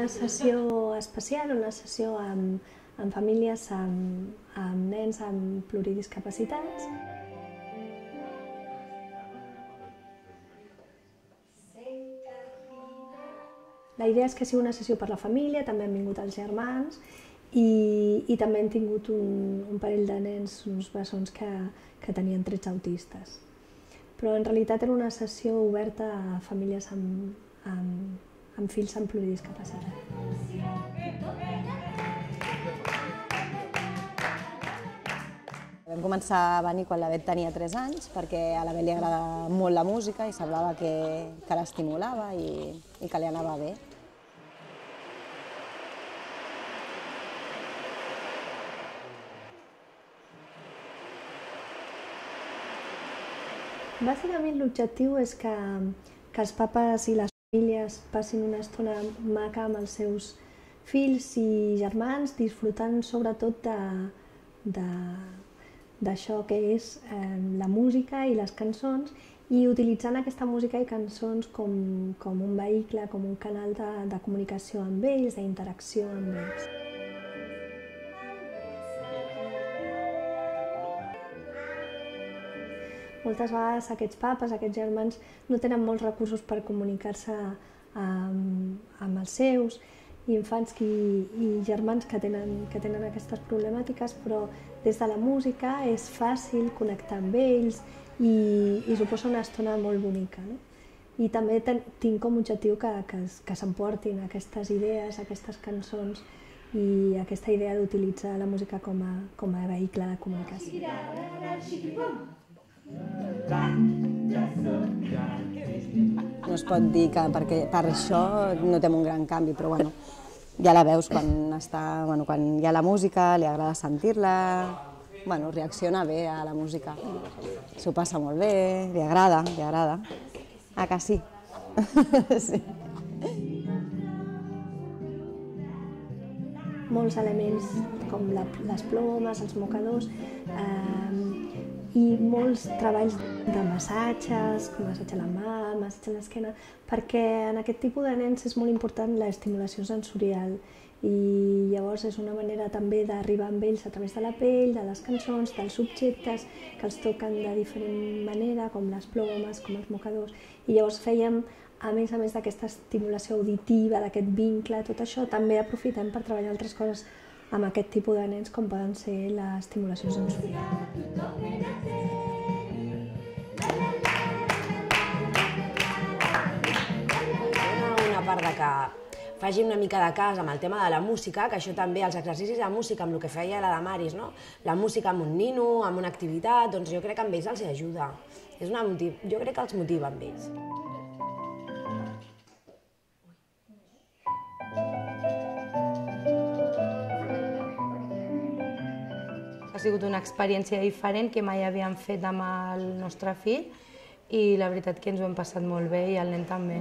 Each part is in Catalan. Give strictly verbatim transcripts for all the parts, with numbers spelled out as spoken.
sessió especial, una sessió amb, amb famílies, amb, amb nens amb pluridiscapacitats. La idea és que sigui una sessió per la família, també han vingut els germans i, i també hem tingut un, un parell de nens, uns bessons que, que tenien trets autistes. Però en realitat era una sessió oberta a famílies amb, amb, amb fills amb pluridiscapacitat. Vam començar a venir quan la Bet tenia tres anys perquè a la Bet li agrada molt la música i semblava que, que l'estimulava i, i que li anava bé. Bàsicament l'objectiu és que, que els papes i les famílies passin una estona maca amb els seus fills i germans, disfrutant sobretot d'això que és eh, la música i les cançons i utilitzant aquesta música i cançons com, com un vehicle, com un canal de, de comunicació amb ells, d'interacció amb ells. Moltes vegades aquests papes, aquests germans, no tenen molts recursos per comunicar-se amb, amb els seus infants i, i germans que tenen, que tenen aquestes problemàtiques, però des de la música és fàcil connectar amb ells i, i suposa una estona molt bonica. No? I també ten, tinc com a objectiu que, que, que s'emportin aquestes idees, aquestes cançons i aquesta idea d'utilitzar la música com a, com a vehicle de comunicació. No es pot dir que perquè per això notem un gran canvi, però bueno, ja la veus quan, està, bueno, quan hi ha la música, li agrada sentir-la, bueno, reacciona bé a la música. S'ho passa molt bé, li agrada, li agrada. Ah, que sí? Sí. Molts elements com la, les plomes, els mocadors, eh, i molts treballs de massatges, com massatge a la mà, massatge a l'esquena, perquè en aquest tipus de nens és molt important l'estimulació sensorial i llavors és una manera també d'arribar amb ells a través de la pell, de les cançons, dels objectes que els toquen de diferent manera, com les plomes, com els mocadors, i llavors fèiem, a més a més d'aquesta estimulació auditiva, d'aquest vincle, tot això, també aprofitem per treballar altres coses amb aquest tipus de nens com poden ser l'estimulació sensorial. Una part de que faci una mica de cas amb el tema de la música, que això també, els exercicis de música, amb el que feia la Damaris, no? La música amb un nino, amb una activitat, doncs jo crec que amb ells els ajuda. És una motiv... Jo crec que els motiva amb ells. Ha sigut una experiència diferent que mai havíem fet amb el nostre fill i la veritat que ens ho hem passat molt bé i el nen també.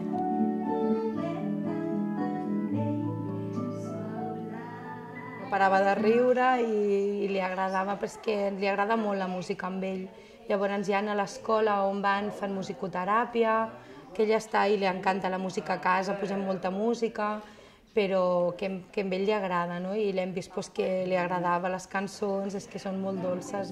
No parava de riure i li agradava, però és que li agrada molt la música amb ell. Llavors ja a l'escola on van fan musicoteràpia, que ell està i li encanta la música a casa, posem molta música, però que, que a ell li agrada, no? I l'hem vist pues, que li agradava les cançons, és que són molt dolces.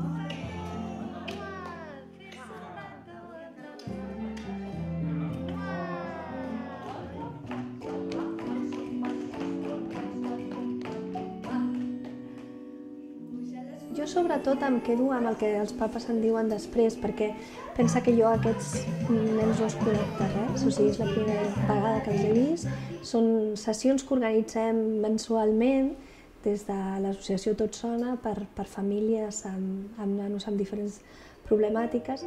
Jo sobretot em quedo amb el que els papes em diuen després, perquè pensa que jo aquests nens no els connecta res, o sigui, és la primera vegada que els he vist. Són sessions que organitzem mensualment des de l'associació Tot Sona per, per famílies amb, amb nanos amb diferents problemàtiques.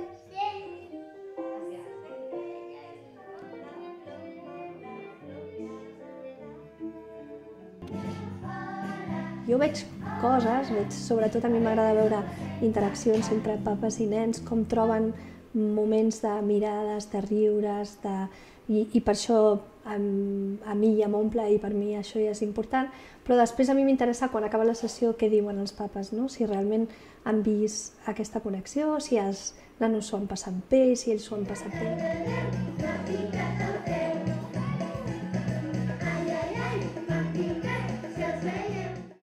Jo veig coses, veig, sobretot a mi m'agrada veure interaccions entre papes i nens, com troben moments de mirades, de riures, de... I, i per això a, a mi ja m'omple i per mi això ja és important, però després a mi m'interessa quan acaba la sessió què diuen els papes, no? Si realment han vist aquesta connexió, si els nanos s'ho han passat bé, si ells s'ho han passat bé.